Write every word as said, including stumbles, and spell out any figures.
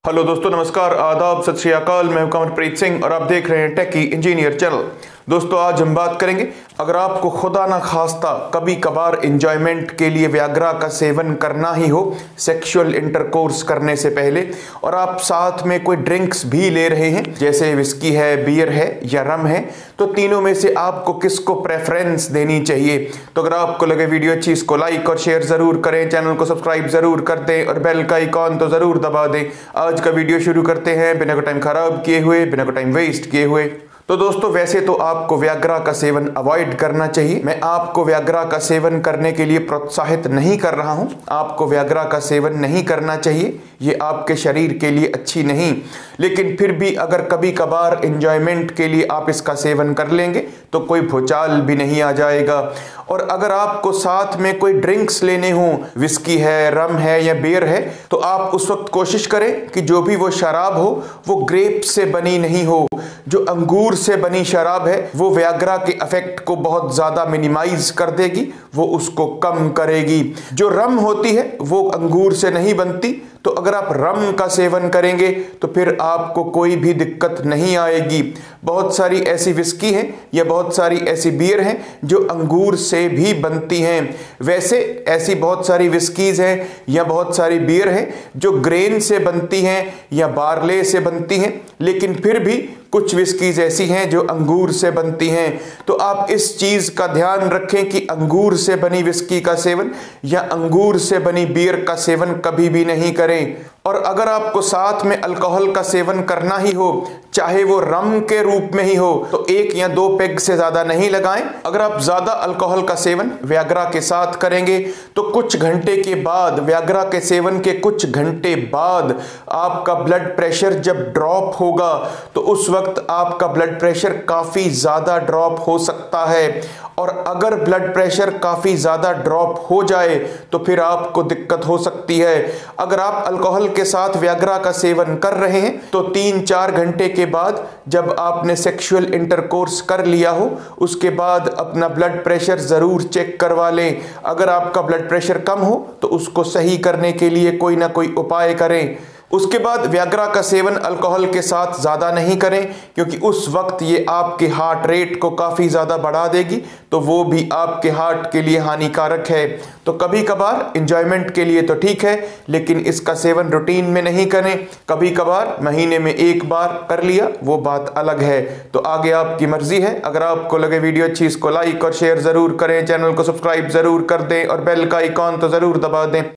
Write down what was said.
Hello दोस्तों, नमस्कार, आदाब, सत श्री अकाल। मैं हूं कमरप्रीत सिंह और आप देख रहे हैं टेकी इंजीनियर चैनल। दोस्तों, आज हम बात करेंगे, अगर आपको खुदा ना खास्ता कभी कभार इंजॉयमेंट के लिए व्याग्रा का सेवन करना ही हो सेक्सुअल इंटरकोर्स करने से पहले, और आप साथ में कोई ड्रिंक्स भी ले रहे हैं जैसे विस्की है, बियर है या रम है, तो तीनों में से आपको किसको प्रेफरेंस देनी चाहिए। तो अगर आपको लगे वीडियो अच्छी, इसको लाइक और शेयर जरूर करें, चैनल को सब्सक्राइब जरूर कर दें और बेल का आइकॉन तो जरूर दबा दें। आज का वीडियो शुरू करते हैं बिना कोई टाइम खराब किए हुए, बिना कोई टाइम वेस्ट किए हुए। तो दोस्तों, वैसे तो आपको व्याग्रा का सेवन अवॉइड करना चाहिए। मैं आपको व्याग्रा का सेवन करने के लिए प्रोत्साहित नहीं कर रहा हूं। आपको व्याग्रा का सेवन नहीं करना चाहिए, ये आपके शरीर के लिए अच्छी नहीं। लेकिन फिर भी अगर कभी कभार एंजॉयमेंट के लिए आप इसका सेवन कर लेंगे तो कोई भूचाल भी नहीं आ जाएगा। और अगर आपको साथ में कोई ड्रिंक्स लेने हो, विस्की है, रम है या बियर है, तो आप उस वक्त कोशिश करें कि जो भी वो शराब हो वो ग्रेप से बनी नहीं हो। जो अंगूर से बनी शराब है वो व्याग्रा के इफेक्ट को बहुत ज्यादा मिनिमाइज कर देगी, वो उसको कम करेगी। जो रम होती है वो अंगूर से नहीं बनती, तो अगर आप रम का सेवन करेंगे तो फिर आपको कोई भी दिक्कत नहीं आएगी। बहुत सारी ऐसी विस्की हैं या बहुत सारी ऐसी बियर हैं जो अंगूर से भी बनती हैं। वैसे ऐसी बहुत सारी विस्कीज हैं या बहुत सारी बियर हैं जो ग्रेन से बनती हैं या बार्ले से बनती हैं, लेकिन फिर भी कुछ विस्कीज ऐसी हैं जो अंगूर से बनती हैं। तो आप इस चीज का ध्यान रखें कि अंगूर से बनी विस्की का सेवन या अंगूर से बनी बियर का सेवन कभी भी नहीं करें। और अगर आपको साथ में अल्कोहल का सेवन करना ही हो, चाहे वो रम के रूप में ही हो, तो एक या दो पेग से ज्यादा नहीं लगाएं। अगर आप ज्यादा अल्कोहल का सेवन व्याग्रा के साथ करेंगे तो कुछ घंटे के बाद, व्याग्रा के सेवन के कुछ घंटे बाद आपका ब्लड प्रेशर जब ड्रॉप होगा तो उस वक्त आपका ब्लड प्रेशर काफी ज्यादा ड्रॉप हो सकता है। और अगर ब्लड प्रेशर काफी ज्यादा ड्रॉप हो जाए तो फिर आपको दिक्कत हो सकती है। अगर आप अल्कोहल के साथ व्याग्रा का सेवन कर रहे हैं तो तीन चार घंटे के बाद, जब आपने सेक्सुअल इंटरकोर्स कर लिया हो, उसके बाद अपना ब्लड प्रेशर जरूर चेक करवा लें। अगर आपका ब्लड प्रेशर कम हो तो उसको सही करने के लिए कोई ना कोई उपाय करें। उसके बाद व्याग्रा का सेवन अल्कोहल के साथ ज़्यादा नहीं करें, क्योंकि उस वक्त ये आपके हार्ट रेट को काफ़ी ज़्यादा बढ़ा देगी, तो वो भी आपके हार्ट के लिए हानिकारक है। तो कभी कभार इंजॉयमेंट के लिए तो ठीक है, लेकिन इसका सेवन रूटीन में नहीं करें। कभी कभार महीने में एक बार कर लिया, वो बात अलग है। तो आगे आपकी मर्जी है। अगर आपको लगे वीडियो अच्छी, इसको लाइक और शेयर ज़रूर करें, चैनल को सब्सक्राइब ज़रूर कर दें और बेल का आइकॉन तो ज़रूर दबा दें।